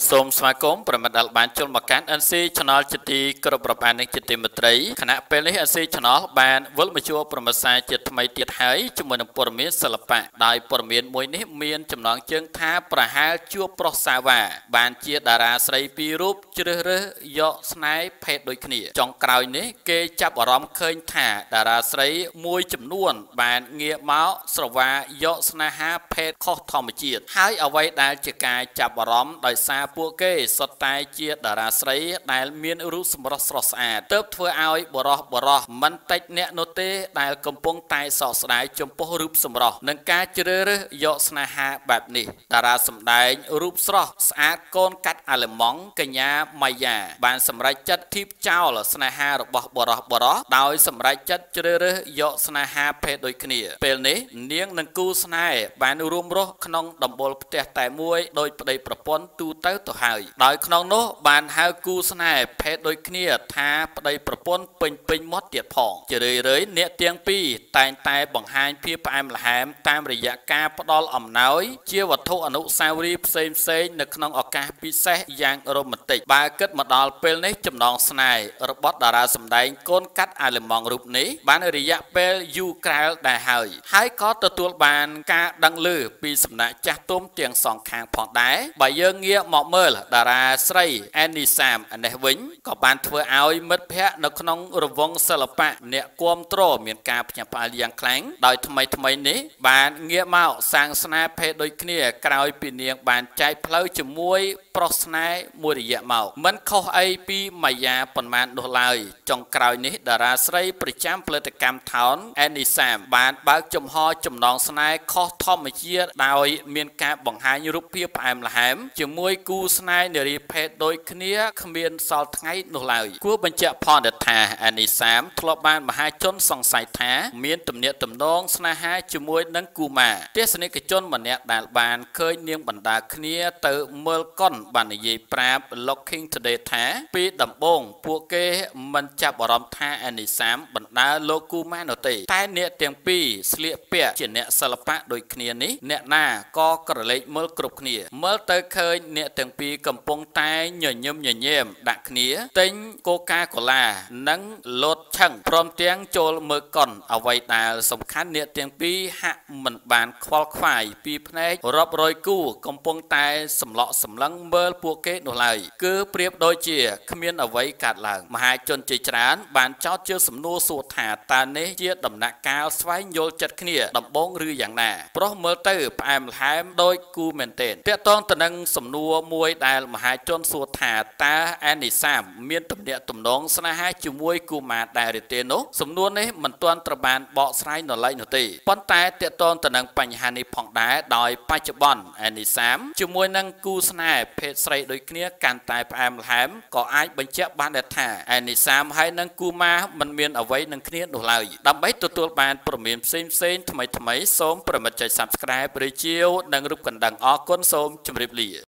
សូមស្វាគមន៍ប្រិមត្តដែលបានចូលមកកាន់ NC Channel ជាទីគោរពរាប់អាននិងជាទីមេត្រីខណៈពេលនេះ NC Channel បានវិលមកជួបប្រិមត្តសាជាថ្មីទៀតហើយជាមួយនឹងព័ត៌មានសិល្បៈដោយព័ត៌មានមួយនេះមានចំណងជើងថាប្រហែលជួបប្រុសសាវ៉ាបានជាតារាស្រីពីររូបជ្រើសរើសយកស្នេហ៍ភេទដូចគ្នាចុងក្រោយនេះគេចាប់អារម្មណ៍ឃើញថាតារាស្រីមួយចំនួនបានងាកមកស្រវាយកស្នេហាភេទខុសធម្មជាតិហើយអ្វីដែលជាការចាប់អារម្មណ៍ដោយសារពួកគេសុទ្ធតែជាតារាស្រីដែលមានរូបសម្រស់ស្រស់ស្អាតទើបធ្វើឲ្យបរោះមិនតិចអ្នកនោះទេដែលកំពុងតែសោកស្ដាយចំពោះរូបសម្រស់និងការជ្រើសរើសយកស្នេហាបែបនេះតារាសម្ដែងរូបស្រស់ស្អាតកូនកាត់អាឡឺម៉ង់កញ្ញាម៉ាយ៉ាបានសម្រេចចិត្តធីបចោលស្នេហារបស់បរោះដោយសម្រេចចិត្តជ្រើសរើសយកស្នេហាភេទដូចគ្នាពេលនេះនាងនិងគូស្នេហ៍បានរួមរស់ក្នុងដំបូលផ្ទះតែមួយដោយប្តីប្រពន្ធទូទៅហើយដោយក្នុងនោះបានហៅគូស្នេហ៍ភេទដូចគ្នាថាប្តីប្រពន្ធពេញមាត់ទៀតផងជារឿយអ្នកទាំងពីរតែងតែបង្ហាញភាពផ្អែមល្ហែមតាមរយៈការផ្ដល់អំណោយជាវត្ថុអនុស្សាវរីយ៍ផ្សេងនៅក្នុងឱកាសពិសេសយ៉ាងរ៉ូមែនទិកបើគិតមកដល់ពេលនេះចំណងស្នេហ៍របស់តារាសម្ដែងកូនកាត់អាឡឺម៉ង់រូបនេះបានរយៈពេលយូរក្រែលដែរហើយក៏ទទួលបានការដឹងឮពីសំណាក់ចាស់ទុំទាំងសងខាងផងដែរបើយើងងាកមកមើលតារាស្រីអេនីសាមនេះវិញក៏បានធ្វើឲ្យមិត្តភ័ក្តិនៅក្នុងរង្វង់សិល្បៈអ្នកគាំទ្រមានការភ្ញាក់ផ្អើលយ៉ាងខ្លាំងដោយថ្មីនេះបានងាកមកសាងស្នេហ៍ភេទដូចគ្នាក្រោយពីនាងបានចែកផ្លូវជាមួយប្រុសស្នេហ៍មួយរយៈមកមិនខុសអីពីម៉ាយ៉ាប៉ុន្មាននោះឡើយចុងក្រោយនេះតារាស្រីប្រចាំផលិតកម្មថោនអេនីសាមបានបើកចំហចំណងស្នេហ៍ខុសធម្មជាតិដោយមានការបង្ហាញរូបភាពផ្អែមល្ហែមជាមួយគូស្នេហ៍នារីភេទដូចគ្នាគ្មានសល់ថ្ងៃនោះឡើយគួរបញ្ជាក់ផងថាអានីសាមធ្លាប់បានមហាជនសង្ស័យថាមានទំនាក់ទំនងស្នេហាជាមួយនឹងគូម៉ាទស្សនិកជនម្នាក់ដែលបានឃើញនាងបណ្ដាគ្នាទៅមើលកុនបាននិយាយប្រាប់ Looking Today ថាពីដំបូងពួកគេមិនចាប់អារម្មណ៍ថាអានីសាមបណ្ដាលោកគូម៉ានោះទេតែអ្នកទាំងពីរស្លៀកពាក់ជាអ្នកសិល្បៈដូចគ្នានេះអ្នកណាក៏ក្រឡេកមើលគ្រប់គ្នាមើលទៅឃើញអ្នកទាំងពីរកំពុងតែញញឹមដាក់គ្នាទិញកូកាកូឡានិងលោតឆឹងព្រមទាំងចូលមើលកុនអ្វីដែលសំខាន់អ្នកទាំងពីរហាក់មិនបានខ្វល់ខ្វាយពីភ្នែករាប់រយគូកំពុងតែសម្លក់សម្លឹងមើលពួកគេនោះឡើយគឺប្រៀបដូចជាគ្មានអ្វីកើតឡើងមហាជនជាច្រើនបានចោទជាសំណួរសួរថាតើនេះជាដំណាក់កាលស្វែងយល់ចិត្តគ្នាដំបូងឬយ៉ាងណាប្រុសមើលទៅផ្អែមល្ហែមដោយគូមែនទែនពាក់ទងទៅនឹងសំណួរមួយដែលមហាជនសួរថាតើអានីសាមមានទំនាក់ទំនងស្នេហាជាមួយគូម៉ាដែរឬទេនោះសំណួរនេះមិនទាន់ត្រូវបានបកស្រាយនៅឡើយនោះទេប៉ុន្តែពាក់ទងទៅនឹងបញ្ហានេះផងដែរដោយបច្ចុប្បន្នអានីសាមជាមួយនឹងគូស្នេហ៍ភេទស្រីដូចគ្នាកាន់តែផ្អែមល្ហែមក៏អាចបញ្ជាក់បានដែរថាអានីសាមហើយនឹងគូម៉ាមិនមានអ្វីនឹងគ្នានោះឡើយដើម្បីទទួលបានព័ត៌មានផ្សេងថ្មីសូមប្រិមត្តចុច Subscribe ឬជាវនិងរូបកណ្ដឹងអរគុណសូមជម្រាបលា